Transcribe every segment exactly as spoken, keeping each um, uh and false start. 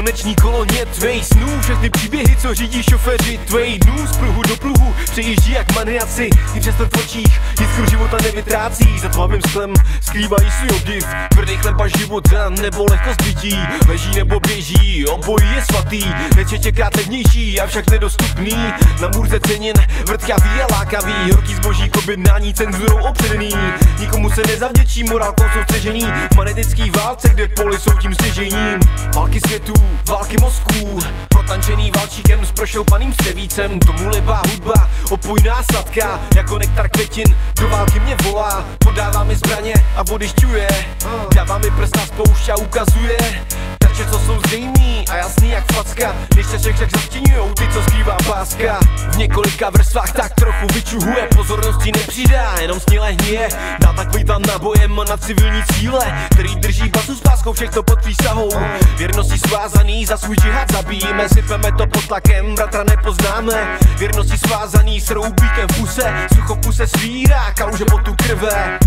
sluneční koloně tvej snů, všechny příběhy, co řídí šoféři tvej dnů. Z pruhu do pruhu přejíždí jak maniaci, i přesto v očích jiskru života nevytrácí. Za tmavým sklem skrývají svůj obdiv, tvrdý chleba života nebo lehkost bytí. Leží nebo běží, obojí je svatý, nečetěkrát levnější, avšak nedostupný. Na můrce cenin, vrtkavý a lákavý, horký zboží k objednání cenzurou opředený. Nikomu se nezavděčí, morálkou soustřežený v magnetický válce, kde poli jsou tím stěžením. Války světů, války mozků, protančený válčíkem s prošoupaným střevícem. Tomu libá hudba, opojná sladká, jako nektar květin, do války mě volá. Podává mi zbraně a vodyšťuje, dává mi prst na spoušť a ukazuje tarče, co jsou zřejmý a jasný jak facka, když se však zastíňujou ty, co skrývá páska. V několika vrstvách tak trochu vyčuhuje, pozornosti nepřidá, jenom sněle hníje. Dá tak tam nabojem na civilní cíle, který drží basu s páskou, všechno pod přísahou. Věrnosti svázaný, za svůj džihad zabijíme, sypeme to pod tlakem, bratra nepoznáme. Věrnosti svázaný s roubíkem v puse, sucho v puse svírá, kaluže potu krve.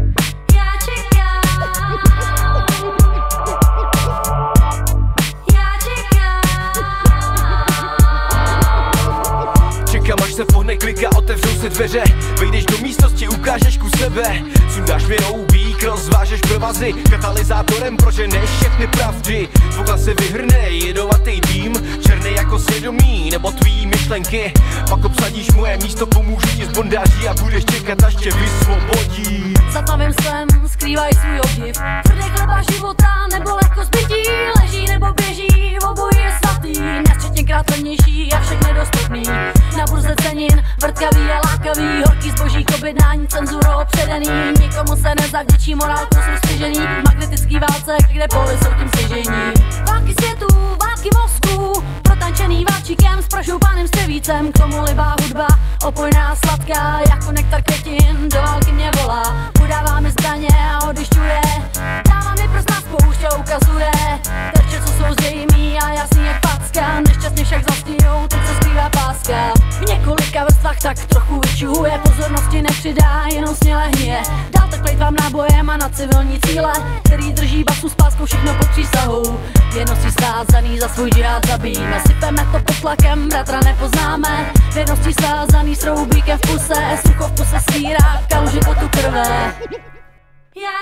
Až se pohne klika, otevřou se dveře, vejdeš do místnosti, ukážeš ku sebe. Sundáš mi roubík, rozvážeš provazy, katalyzátorem proženeš všechny pravdy. Z okna se vyhrne jedovatý dým, černý jako svědomí nebo tvý myšlenky. Pak obsadíš moje místo, pomůžu ti z bondáží a budeš čekat, až tě vysvobodí. Za tmavým sklem skrývají svůj obdiv, tvrdý chleba života nebo lehkost bytí. Leží nebo běží, obojí je svatý, nesčetněkrát levnější, avšak nedostupný. Na burze cenin, vrtkavý a lákavý, horký zboží k objednání, cenzurou předený. Nikomu se nezavděčí, morálkou soustřežený v magnetický válce, kde poli jsou tím stěžení. Války světů, války mozků, protančený válčíkem s prošoupaným střevícem. K tomu libá hudba, opojná sladká, jako nektar květin, do války mě volá. Podává mi zbraně a odyšťuje, dává mi prst na spoušť a ukazuje terče, co jsou zřejmý a jasný jak packa, nešťastně však zastíňou ty, co skrývá páska. V několika vrstvách tak trochu vyčuhuje, pozornosti nepřidá, jenom sněle hníje. Dál tak plejtvám nábojem a na civilní cíle, který drží basu s páskou, všechno pod přísahou. Věrnosti svázaný, za svůj džihad zabijíme, sypeme to pod tlakem, bratra nepoznáme. Věrnosti svázaný s roubíkem v puse, sucho v puse svírá, kaluže potu krve. Já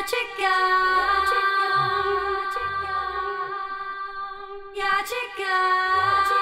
čekám, já čekám, já čekám.